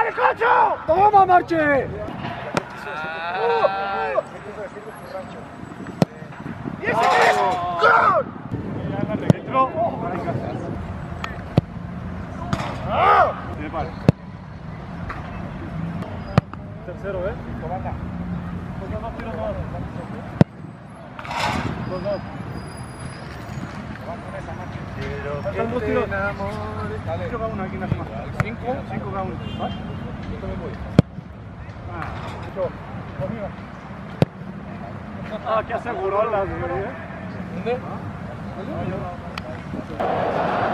¡Cocho! ¡Toma, Marche! ¡Y ese es! ¡Gol! Tercero, ¿eh? Comanda. Pues no tiro más. Los dos. Faltan dos tiros. Dale. 5 cada uno aquí en la semana. 5 cada uno. ¿Vas? Yo también voy. Ah, que aseguró la. ¿Dónde? ¿Ah?